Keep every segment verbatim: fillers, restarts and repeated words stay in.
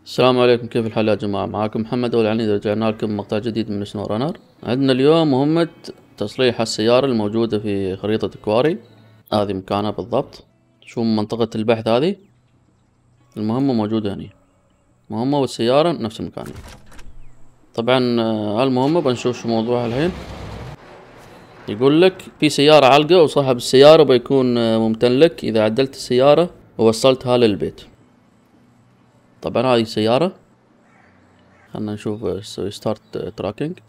السلام عليكم، كيف الحال يا جماعة؟ معاكم محمد أول عنيد، رجعنا لكم مقطع جديد من سنو رانر. عندنا اليوم مهمة تصليح السيارة الموجودة في خريطة كواري. هذه مكانها بالضبط، شو منطقة البحث هذه. المهمة موجودة هنا، مهمة والسيارة نفس المكان. طبعا هالمهمة بنشوف شو موضوعها الحين. يقول لك في سيارة علقة وصاحب السيارة بيكون ممتن لك إذا عدلت السيارة ووصلتها للبيت. طبعا هذه السيارة، خلنا نشوف ستارت تراكنج.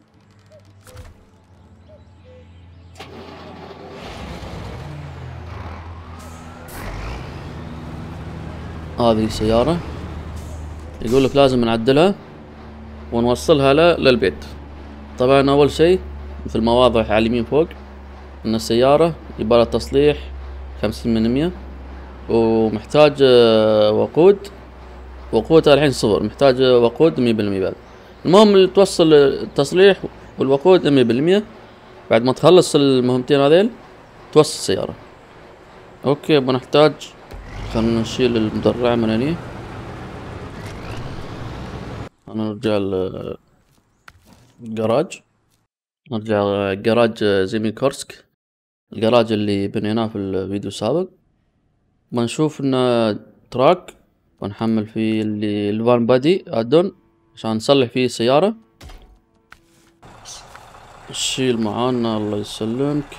هذه السيارة يقول لك لازم نعدلها ونوصلها له للبيت. طبعا اول شيء مثل ما واضح على اليمين فوق ان السيارة يبالها تصليح خمسين من مية، ومحتاج وقود. وقودها الحين صفر، محتاج وقود مية بالمية. بعد المهم توصل التصليح والوقود مية بالمية. بعد ما تخلص المهمتين هذيل توصل السيارة. اوكي، بنحتاج خلنا نشيل المدرعة من هني. انا نرجع الجراج، نرجع جراج زيمي كورسك، الجراج اللي بنيناه في الفيديو السابق. بنشوف ان تراك ونحمل فيه اللي الفان بادي ادون عشان نصلح فيه السيارة. نشيل معانا الله يسلمك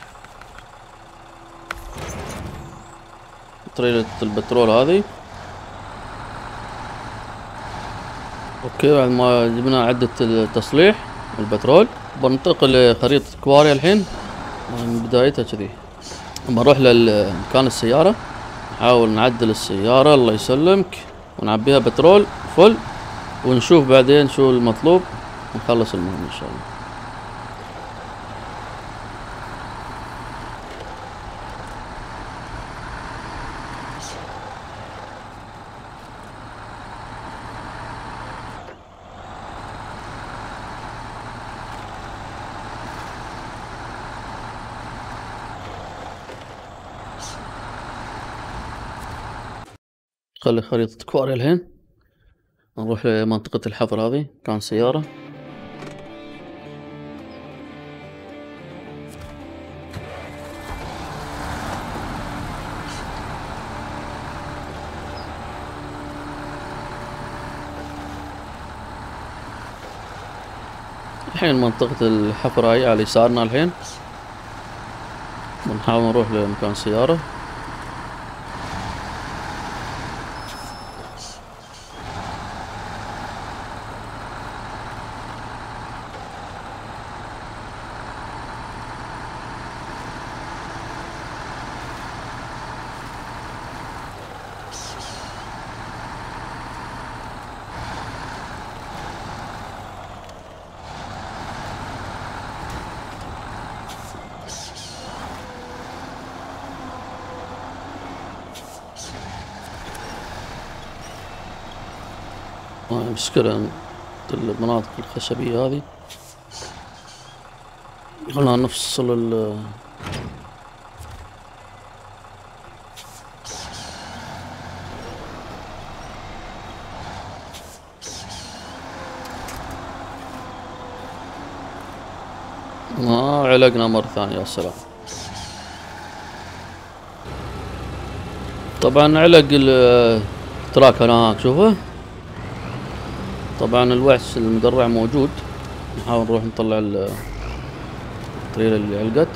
طريقة البترول هذه. اوكي، بعد ما جبنا عدة التصليح والبترول بننتقل لخريطة كواري الحين من بدايتها كذي. بنروح لمكان السيارة، نحاول نعدل السيارة الله يسلمك ونعبيها بترول فل، ونشوف بعدين شو المطلوب ونخلص المهمة ان شاء الله. خلي خريطة كواري الحين، نروح لمنطقة الحفر هذه كان سيارة. الحين منطقة الحفر هاي على يسارنا. الحين بنحاول نروح لمكان السيارة. مشكلة المناطق الخشبية هذه، خلنا نفصل ال ما علقنا مرة ثانية. يا سلام، طبعا علق التراك هناك شوفه. طبعا الوعس المدرع موجود، نحاول نروح نطلع الطريلة اللي علقت.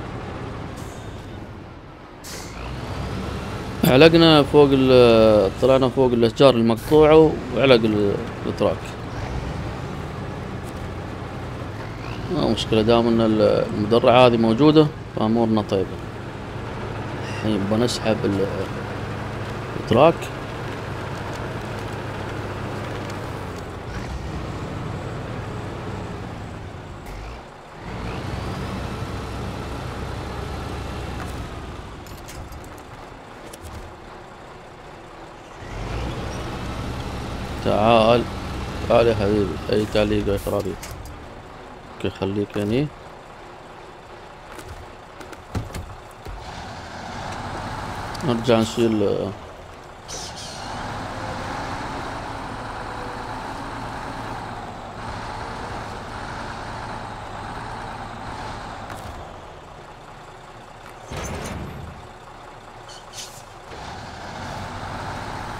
علقنا فوق طلعنا فوق الاشجار المقطوعة وعلق التراك. ما مشكلة دام ان المدرعة هذه موجودة فامورنا طيبة. الحين بنسحب التراك. تعال تعال يا حبيبي، اي تعليق يا خرابيط. اوكي خليك هني. نرجع نشيل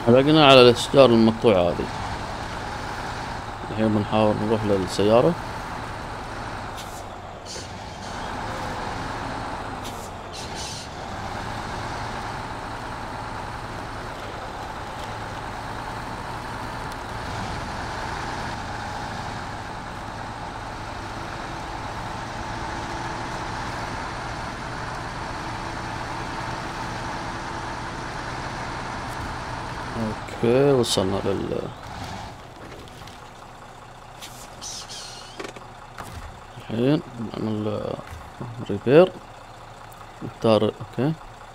لقينا على الاشجار المقطوعة هذه. الحين بنحاول نروح للسيارة. اوكي وصلنا لل الحين نعمل ريبير نختار. اوكي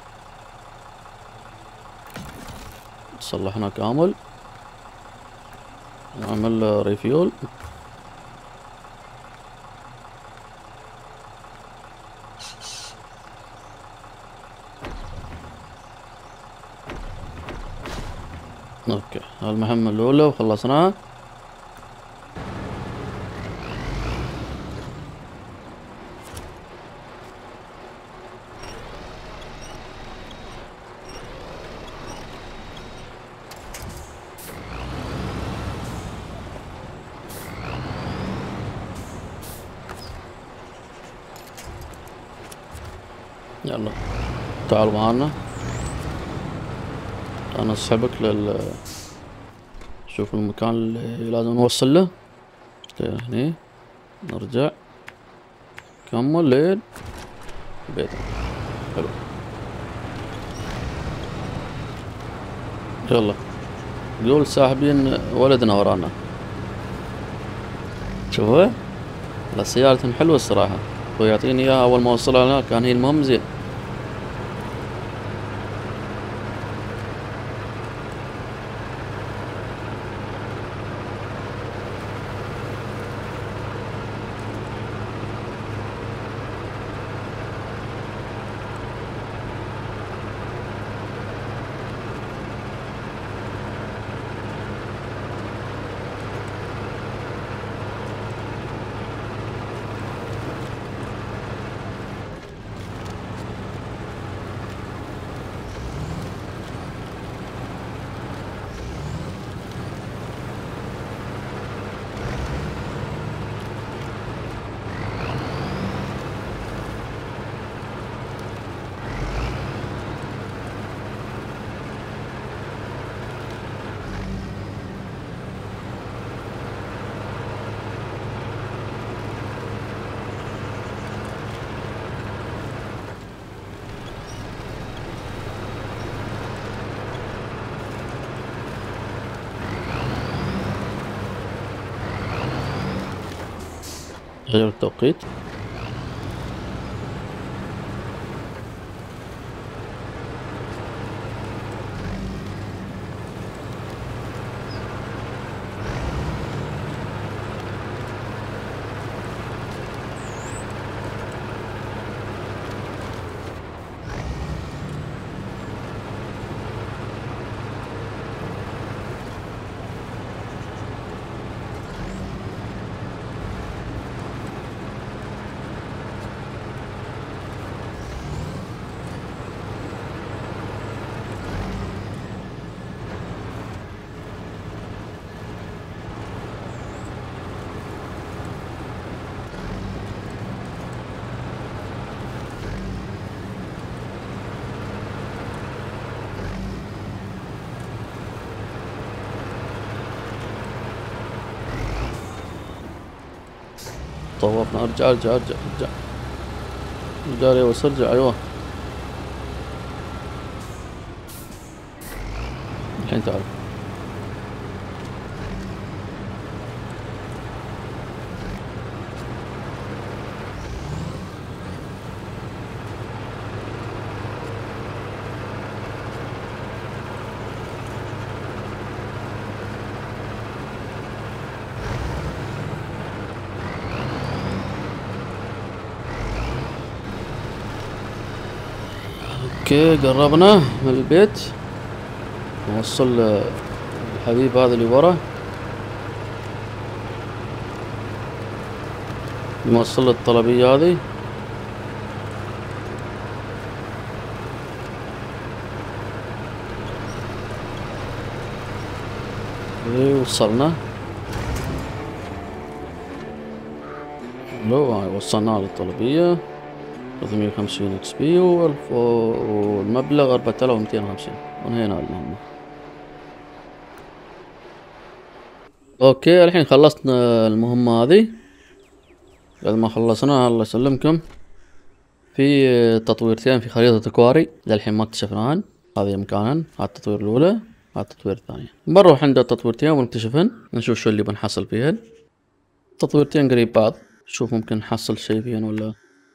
صلحنا كامل. نعمل ريفيول. اوكي المهمة الاولى وخلصناها. يلا تعال معانا. انا اسحبك لل شوف المكان اللي لازم نوصل له. هني نرجع كمل لين بيتنا. حلو يلا قول ساحبين ولدنا ورانا. شوفوا السيارة حلوة الصراحة. ويعطيني اياها اول ما وصلها هناك كان هي المهم زين. غير التوقيت. طوفنا. ارجع ارجع ارجع ارجع ارجع يا وس ارجع. ايوه الحين تعال. اوكي قربنا من البيت. نوصل الحبيب هذا اللي ورا. نوصل الطلبية هذه. اوكي وصلنا. لو هاي وصلنا للطلبية ثلاثمية وخمسين اكس بي والمبلغ أربعة آلاف ومئتين وخمسين. وانهينا المهمة. اوكي الحين خلصنا المهمة هذه. بعد ما خلصناها الله يسلمكم في تطويرتين في خريطة كواري للحين ما اكتشفناهن. هذه مكانهن، هذا التطوير الأولى، هذا التطوير الثانية. بنروح عند التطويرتين ونكتشفهن، نشوف شو اللي بنحصل فيهن. تطويرتين قريب بعض، شوف ممكن نحصل شي فيهن ولا.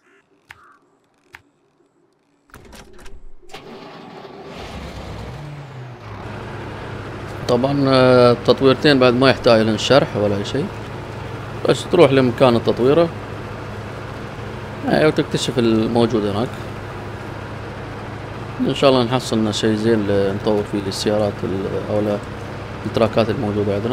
طبعا التطويرتين بعد ما يحتاج لهم شرح ولا أي شيء، بس تروح لمكان التطويرة وتكتشف الموجود هناك. ان شاء الله نحصل لنا شيء زين نطور فيه السيارات او التراكات الموجودة عندنا.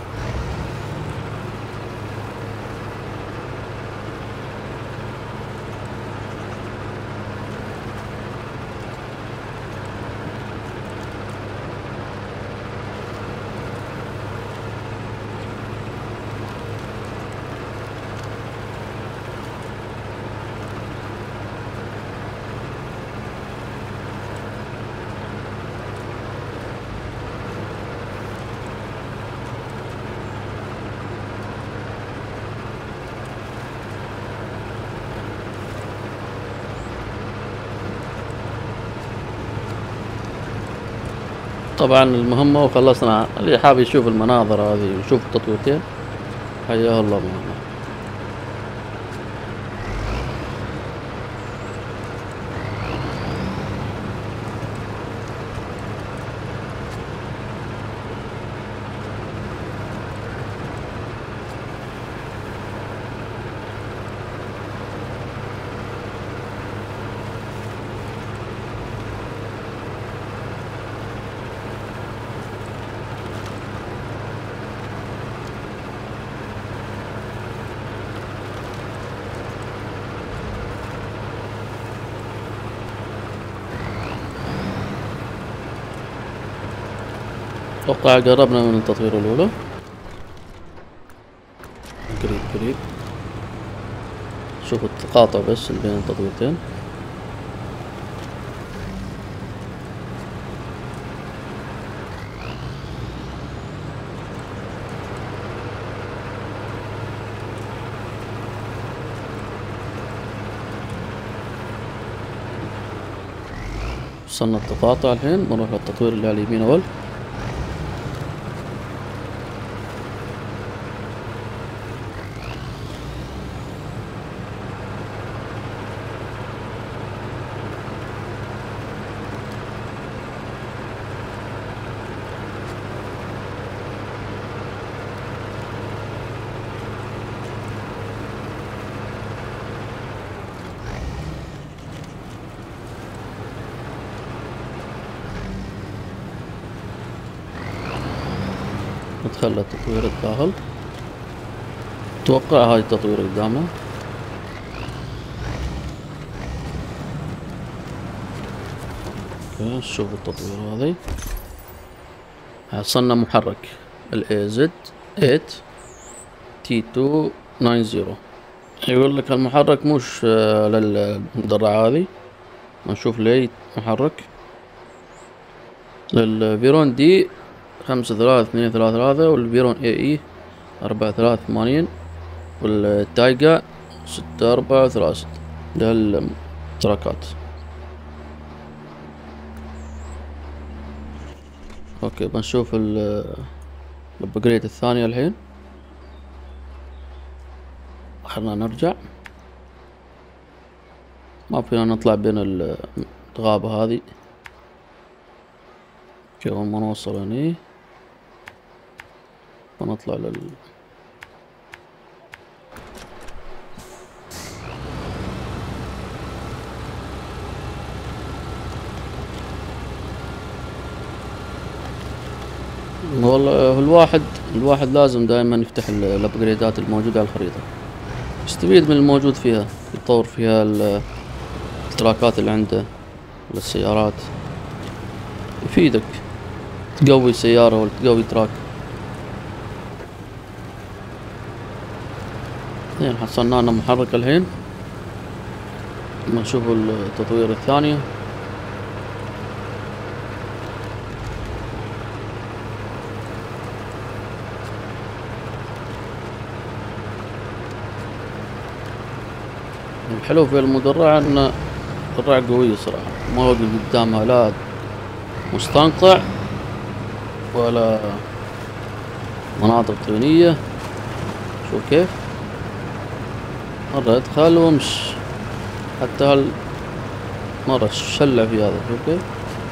طبعا المهمة وخلصنا. اللي حاب يشوف المناظر هذه ويشوف التطويرتين حياه الله معنا. اتوقع قربنا من التطوير الاولى، قريب قريب. شوف التقاطع بس بين التطويرتين. وصلنا التقاطع الحين، بنروح للتطوير اللي على اليمين اول. ندخل التطوير الداخل. اتوقع هاي التطوير قدامنا. اوكي نشوف التطوير هذي. حصلنا محرك ال إيه زد ثمانية تي اثنين تسعين. يقول لك المحرك مش للمدرعة هذي. نشوف ليه محرك للفيرون دي خمسة ثلاثة اثنين ثلاثة ثلاثة، والفيرون اي اي أربعة ثلاثة ثمانين، والتايجا ستة أربعة ثلاثة ستة. ده التراكات. اوكي بنشوف الابجريد الثانية الحين. خلنا نرجع. ما فينا نطلع بين الغابة هذه. اوكي اول ما نوصل هني ونطلع لل والله الواحد الواحد لازم دائما يفتح الابجريدات الموجودة على الخريطة، يستفيد من الموجود فيها، يطور فيها التراكات اللي عنده للسيارات، يفيدك تقوي سيارة ولا تقوي تراك. زين، حصلنا لنا محرك الحين. نشوف التطوير الثانية. الحلو في المدرعة ان الدراع قوية صراحة، ما وقف قدامها لا مستنقع ولا مناطق طينية. شوف كيف مرة ادخل وامش، حتى هال مرة شلع في هذا. شوف كيف.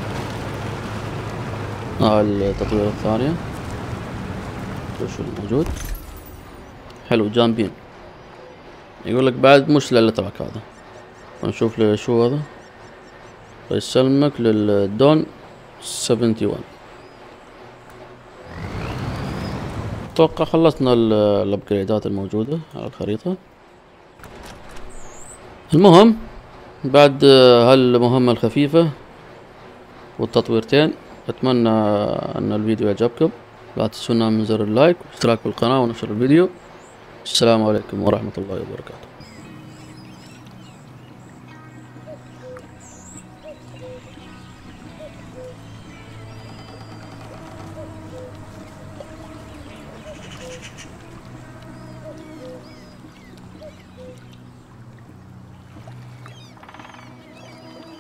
ها التطوير الثانية، شوف شو الموجود. حلو جانبين. يقول لك بعد مش للتراك هذا. نشوف شو هذا. يسلمك للدون سبعة وسبعين. اتوقع خلصنا الابجريدات الموجودة على الخريطة. المهم بعد هالمهمة الخفيفة والتطويرتين، اتمنى ان الفيديو يعجبكم. لا تنسونا من زر اللايك والاشتراك بالقناة ونشر الفيديو. السلام عليكم ورحمة الله وبركاته.